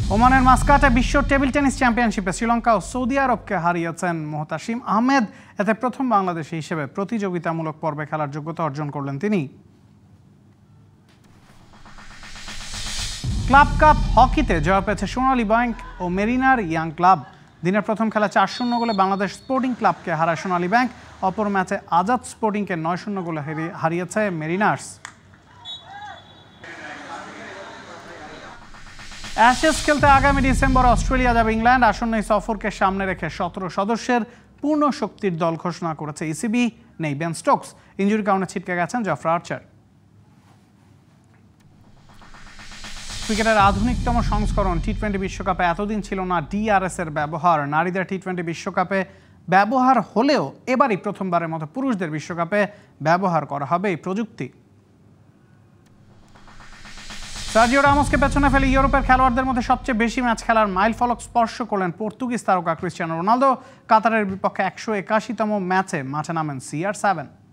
ওমানের মাস্কাটে বিশ্ব table tennis চ্যাম্পিয়নশিপে শ্রীলঙ্কা ও সৌদি আরবকে হারিয়েছেন মোহতাসিম আহমেদ। এতে প্রথম বাংলাদেশি হিসেবে প্রতিযোগিতামূলক পর্বে খেলার যোগ্যতা অর্জন করলেন তিনি। ক্লাব কাপ হকিতে জয় পেয়েছে সোনালী ব্যাংক ও মেরিনার ইয়াং ক্লাব। দিনের প্রথম খেলা ৪-০ গোলে বাংলাদেশ স্পোর্টিং ক্লাবকে হারায় সোনালী ব্যাংক। অপর ম্যাচে আজাদ স্পোর্টিংকে ৯-০ গোলে হারিয়েছে মেরিনার্স। অ্যাশেজ খেলতে আগামী ডিসেম্বরে অস্ট্রেলিয়া যাবে ইংল্যান্ড। আসন্ন এই সফরকে সামনে রেখে ১৭ সদস্যের পূর্ণ শক্তির দল ঘোষণা করেছে ইসিবি। নেই বেন স্টোকস, ইনজুরির কারণে ছিটকে গেছেন জফরা আর্চার। ক্রিকেটের আধুনিকতম সংস্করণ টি-20 বিশ্বকাপে এতদিন ছিল না ডিআরএস এর ব্যবহার। নারীদের টি-20 বিশ্বকাপে ব্যবহার হলেও এবারই প্রথমবারের মতো পুরুষদের বিশ্বকাপে ব্যবহার করা হবে এই প্রযুক্তি। সার্জিও রামোসকে পেছনে ফেলে ইউরোপের খেলোয়াড়দের মধ্যে সবচেয়ে বেশি ম্যাচ খেলার মাইলফলক স্পর্শ করলেন পর্তুগিজ তারকা ক্রিস্টিয়ানো রোনালদো। কাতারের বিপক্ষে ১৮১তম ম্যাচে মাঠে নামেন CR7।